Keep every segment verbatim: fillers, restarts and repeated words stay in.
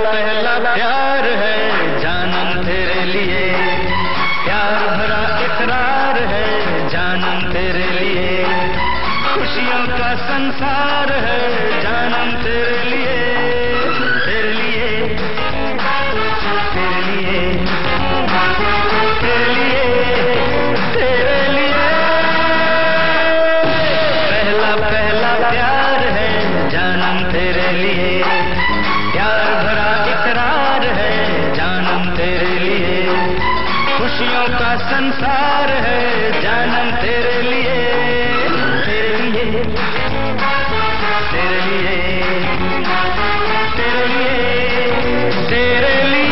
पहला प्यार है जानम तेरे लिए, प्यार भरा इकरार है जानम तेरे लिए, खुशियों का संसार है जानम तेरे लिए, तेरे लिए, तेरे लिए, तेरे लिए, तेरे लिए। पहला पहला प्यार है जानम तेरे लिए, प्यार भरा इकरार है जानम तेरे लिए, खुशियों का संसार है जानम तेरे लिए, तेरे लिए, तेरे लिए, तेरे लिए, तेरे लिए।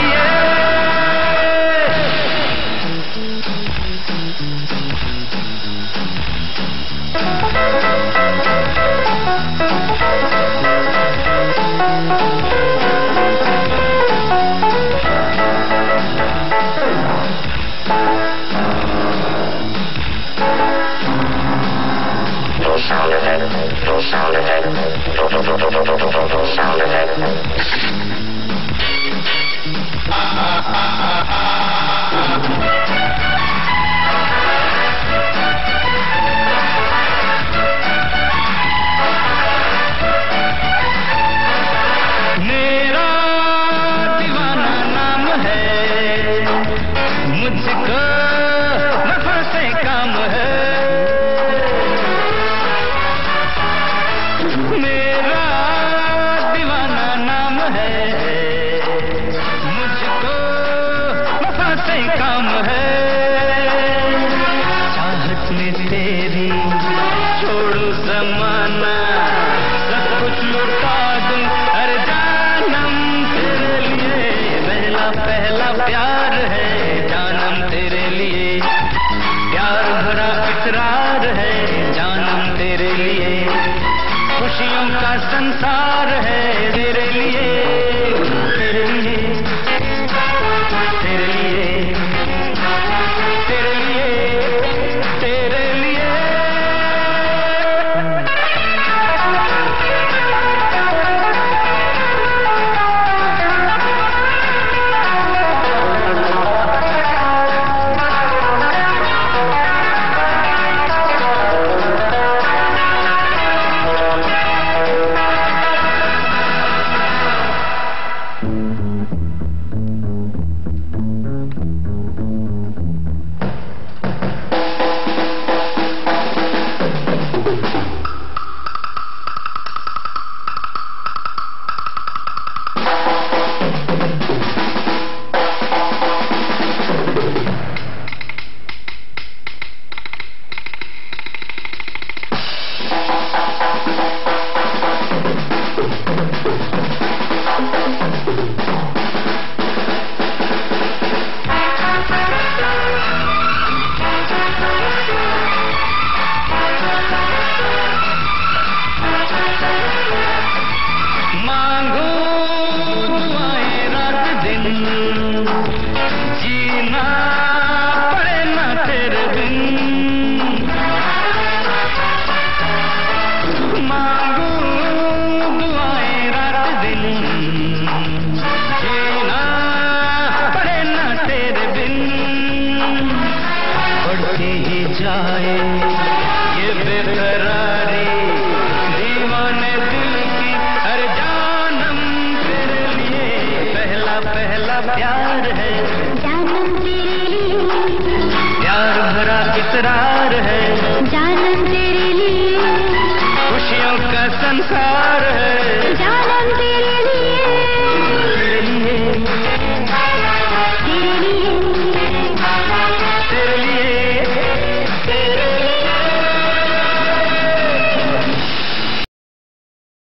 Sound effect, no sound effect, no sound effect. मेरा दीवाना नाम है, मुझको वफा से काम है, मेरा दीवाना नाम है, मुझको वफा से काम है, चाहत में तेरी छोड़ू जमाना, सब कुछ लुटा दूं हर जानम तेरे लिए, पहला पहला प्यार है जानम तेरे लिए, प्यार भरा इकरार है जानम तेरे लिए, खुशियों का संसार है तेरे लिए।